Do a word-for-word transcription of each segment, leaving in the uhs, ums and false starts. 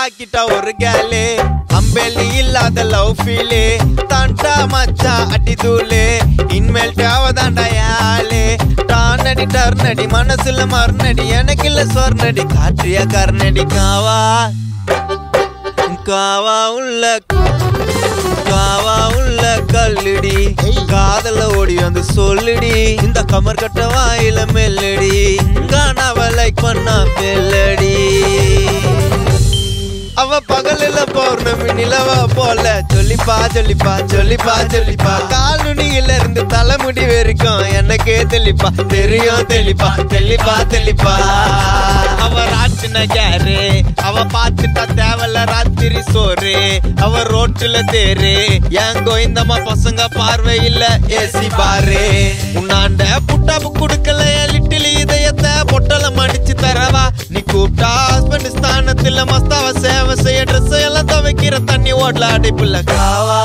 ஆக்கிட்ட ஒரு கேலே அம்பேலி இல்லாத லவ் ஃபீலே தாண்டா மச்சா அடி தூளே இன்மேல் தேவதாண்டா யாலே டானடி டர்னடி மனசுல மர்னடி எனக்கு இல்ல சொர்ணடி காற்றிய கர்ணடி காவா காவா உள்ள காவா உள்ள கல்லுடி காதல ஓடி வந்து சொல்லுடி இந்த கமர் கட்ட வாயில மெல்லடி காணாவ லைக் பண்ணா பெல்லடி அவ பகலில பௌர்ணமி நிலவா போல சொல்லிப்பா சொல்லிப்பா சொல்லிப்பா சொல்லிப்பா கால் நுனியில இருந்து தலைமுடி வரைக்கும் எனக்கே தெளிப்பா தெரியும் தெளிப்பா தெளிப்பா தெளிப்பா அவ ராட்டின கேரு அவ பாத்துட்டா தேவல ராத்திரி சோறு அவ ரோட்டுல தேரு என் கோயந்தம்மா பசங்க பார்வை இல்ல ஏசி பாரு உன்னாண்ட புட்டாப்பு குடுக்கல லிட்டில் இதயத்தை பொட்டலம் அடிச்சு தரவா நீ கூப்பிட்டா ஹஸ்பண்ட் ஸ்தானத்துல மஸ்தாவ சேவை செய்ய ட்ரெஸ் எல்லாம் துவைக்கிற தண்ணி ஓடல அடைப்புல காவா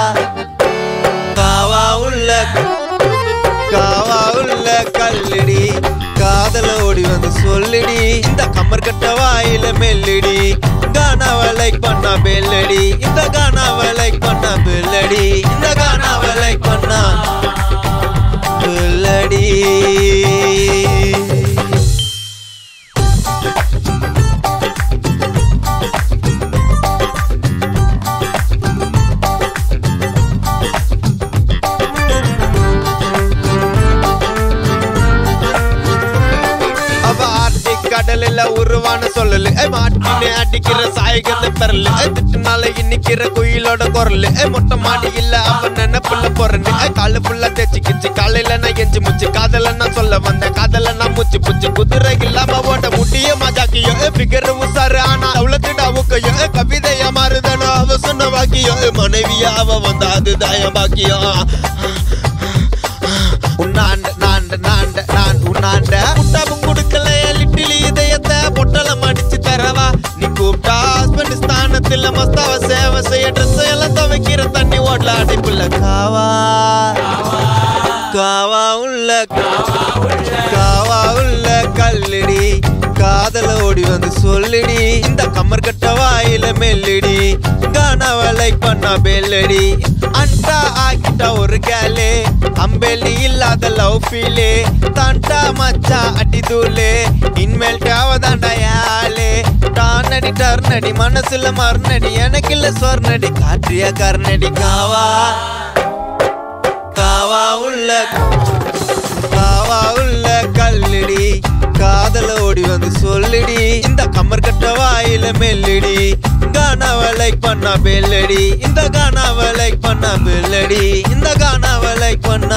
காவா உள்ள காவா உள்ள கல்லுடி காதல ஓடி வந்து சொல்லுடி இந்த கம்மர் கட்ட வாயில மெல்லுடி கானாவ லைக் பண்ணா பெல்லடி இந்த கானாவ லைக் பண்ணா பெல்லடி இந்த கானாவ லைக் பண்ணா பெல்லடி கடலில உருவான சொல்லலு மாட்டினே அடிக்கிற சாயகத்தை பெறல திட்டுனால இன்னிக்கிற குயிலோட குரலு மொட்டை மாடி இல்ல அவன் நினைப்புல பொறனு காலு புள்ள தேச்சு கிச்சு காலையில நான் எஞ்சி முச்சு காதல நான் சொல்ல வந்தேன் காதல நான் முச்சு புச்சு குதிரை இல்லாம ஓட்ட முட்டிய மஜாக்கியோ பிகர் உசாரு ஆனா அவ்வளத்துடா ஊக்கையோ கவிதையா மாறுதானோ அவ சொன்ன வாக்கியோ மனைவியா அவ வந்தா அது தாயம் பாக்கியோ உன்னாண்ட நாண்ட நாண்ட நான் உன்னாண்ட புட்டாப்பு குடுக்கல லிட்டில் இதயத்தை பொட்டலம் அடிச்சு தரவா நீ கூப்பிட்டா ஹஸ்பண்ட் ஸ்தானத்துல மஸ்தாவ சேவை செய்ய ட்ரெஸ் எல்லாம் துவைக்கிற தண்ணி ஓடல அடைப்புல காவா காவா உள்ள காவா உள்ள கல்லுடி காதல ஓடி வந்து சொல்லுடி இந்த கம்மர் கட்ட வாயில மெல்லுடி கானாவ லைக் பண்ணா பெல்லடி அண்டா ஆக்கிட்ட ஒரு கேலே அம்பேலி இல்லாத லவ் ஃபீலே தாண்டா மச்சா அடி தூளே இன்மேல் தேவதாண்டா யாலே டானடி டர்னடி மனசுல மர்னடி எனக்கு இல்ல சொர்ணடி காற்றிய கர்ணடி காவா காவா உள்ள காவா உள்ள கல்லுடி காதல ஓடி வந்து சொல்லுடி இந்த கம்மர் கட்ட வாயில மெல்லுடி கானாவ லைக் பண்ணா பெல்லடி இந்த கானாவ லைக் பண்ணா பெல்லடி இந்த கானாவ லைக் பண்ணா